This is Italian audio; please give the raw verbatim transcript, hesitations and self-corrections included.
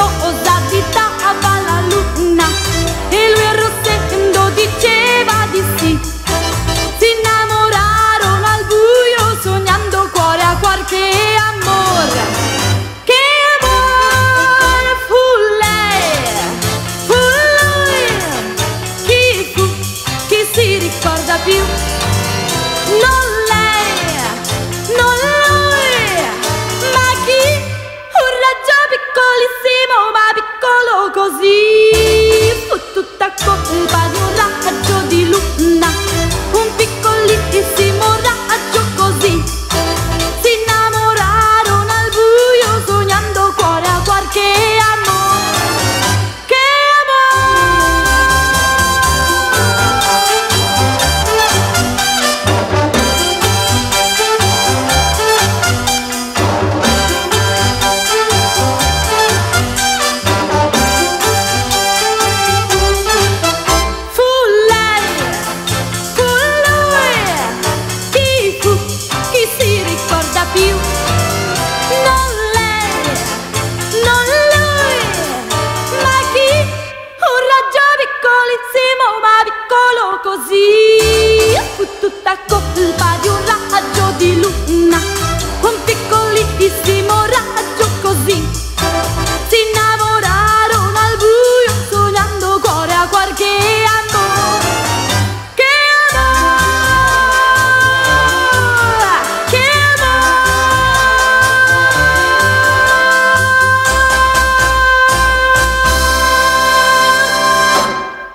cosa abitava la luna e lui arrossendo diceva di sì. Si innamorarono al buio sognando cuore a cuore che amore. Che amore fu lei, fu lui. Chi fu, chi si ricorda più? Non lei, non lui, ma chi? Un raggio piccolissimo, ma piccolo così. Fu tutta colpa di un raggio di luna, un piccolissimo raggio così. Si innamorarono al buio sognando cuore a cuore che amore, che così. Fu tutta colpa di un raggio di luna, un piccolissimo raggio così. Si innamorò